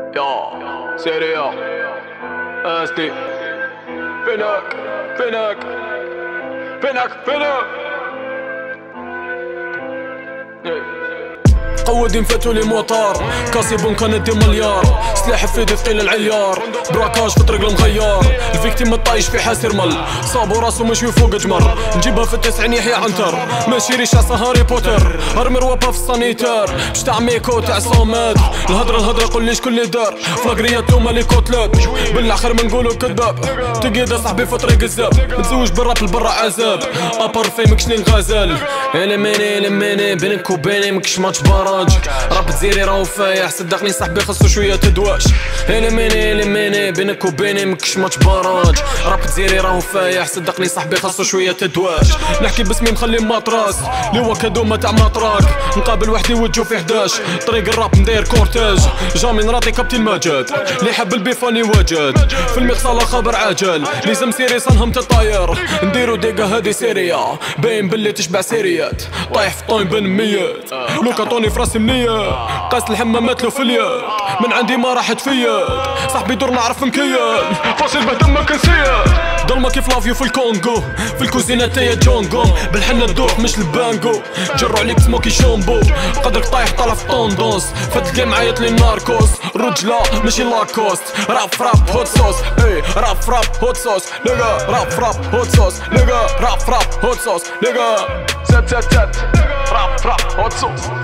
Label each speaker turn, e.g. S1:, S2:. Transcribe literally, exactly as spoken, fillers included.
S1: يا سيريا استي فينك فينك فينك فينك
S2: قودين فاتوا لي موطار كاسي بنكا ندي مليار سلاح في يدي ثقيل العيار براكاج في طريق المغيار الفيكتيم الطايش في حاسر مل صابو راسو مشوي فوق جمر نجيبها في التسعين يحيى عنتر ماشي ريشاسة هاري بوتر ارمي روابها في السانيتار باش تاع ميكو تاع صومات الهضرة الهضرة قولي شكون لي دار فلاكريات هما لي كوتلات بالاخر ما نقولو كذاب تقيد صاحبي في طريق الزاب متزوج برا بالبرا عذاب ابر فيمك شنين غزال الميني الميني بينك وبيني مكش ماتش براج راب تزيري راهو فايح صدقني صاحبي خاصو شويه تدواش الميني الميني بينك وبيني مكش ماتش براج راب تزيري راهو فايح صدقني صاحبي خاصو شويه تدواش نحكي باسمي مخلي مطراس لي هو كادومه تاع مطراك نقابل وحدي وجهو في حداش طريق الراب ندير كورتاج جامي نراطي كابتن المجد اللي حب البيفاني واجد في المغسله خبر عاجل لازم سيري صنهم تطاير نديرو ديقه هادي سيريا باين باللي تشبع سيريات طايح في طاين بن ميات لو كاطوني فراسي منية قاس الحمامات له في اليد من عندي ما راحت فيا صاحبي دور نعرف نكيان فاصل بهدمك نسيت ضلمة كيف لافيو في الكونغو في الكوزينة تايا جونغو بالحنة الدوح مش البانجو جرو عليك سموكي شامبو قدرك طايح طالع في طوندونس فات الجيم عيط لي ناركوس رجلة ماشي لاكوست راب فراب هوت صوص اي راب فراب هوت صوص لقا راب فراب هوت صوص لقا راب فراب هوت صوص لقا
S1: ست ست ست راب راب هوت صوص